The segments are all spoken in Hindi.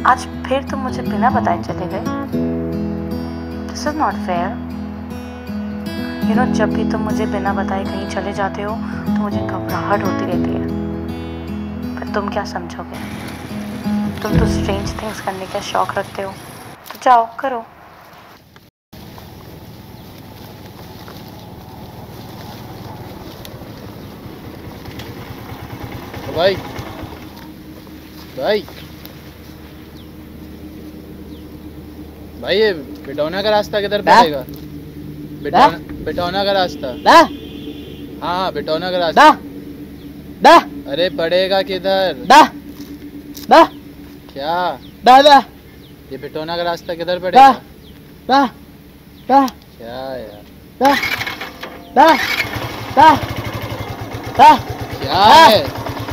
आज फिर तुम मुझे बिना बताए चले गए। This is not fair. You know, जब भी तुम मुझे बिना बताए कहीं चले जाते हो तो मुझे घबराहट होती रहती है। पर तुम क्या समझोगे? तुम तो स्ट्रेंज थिंग्स करने का शौक रखते हो, तो जाओ करो। भाई भाई भाई, ये बिटौना का रास्ता किधर पड़ेगा? बिटौना का रास्ता। हाँ, बिटौना का रास्ता। अरे पड़ेगा किधर? क्या? ये बिटौना का रास्ता किधर पड़ेगा? क्या यार? क्या है?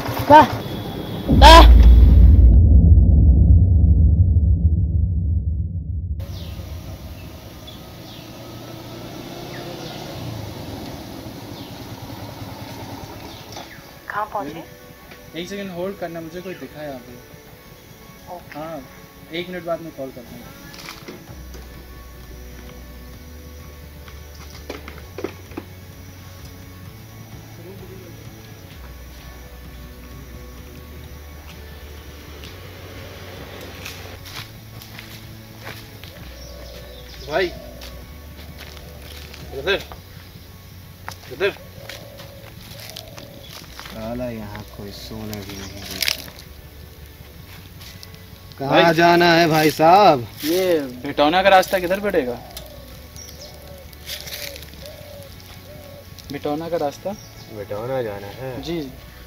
कहाँ पहुँचे? एक सेकंड होल्ड करना, मुझे कोई दिखा है यहाँ पे। हाँ, 1 मिनट बाद मैं कॉल करता हूँ। भाई इधर इधर। साला यहाँ कोई सोने भी नहीं देता। कहाँ जाना है भाई साहब? ये बिटौना का रास्ता किधर पड़ेगा? बिटौना का रास्ता। बिटौना जाना है? जी।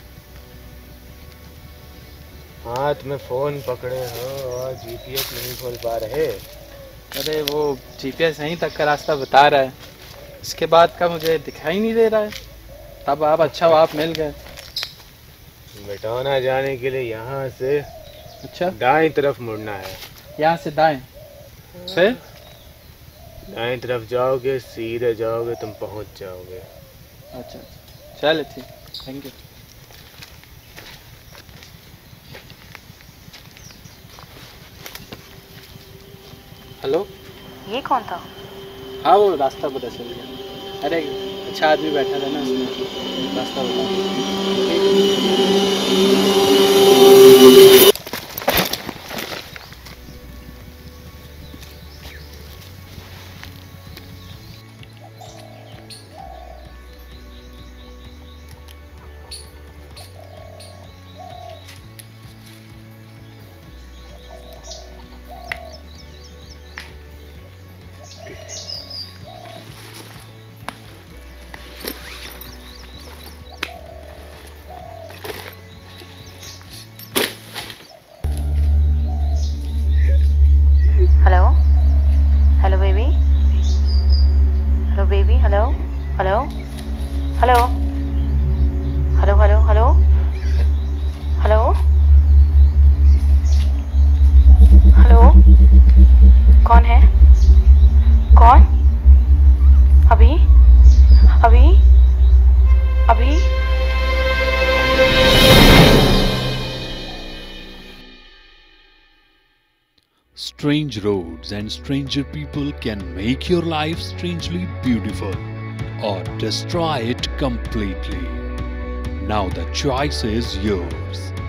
हाथ में फोन पकड़े हो और जीपीएस नहीं खोल पा रहे। अरे वो जीपीएस यहीं तक का रास्ता बता रहा है, इसके बाद का मुझे दिखाई नहीं दे रहा है। तब आप अच्छा हो, आप मिल गए। बिटौना जाने के लिए यहाँ से अच्छा, दाएं तरफ मुड़ना है। यहाँ से दाएं? फिर दाएं तरफ जाओगे, सीधे जाओगे, तुम पहुँच जाओगे। अच्छा, चलो ठीक, थैंक यू। हेलो, ये कौन था? हाँ वो रास्ता पता चल गया। अरे अच्छा आदमी बैठा था ना, उसने रास्ता hello hello baby, hello baby, hello hello hello hello hello hello hello hello. कौन है? कौन? अभी अभी अभी। Strange roads and stranger people can make your life strangely beautiful or destroy it completely. Now the choice is yours.